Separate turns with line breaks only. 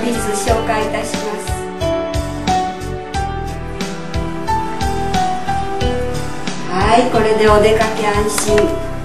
3つ紹介いたします。はい、これでお出かけ安心。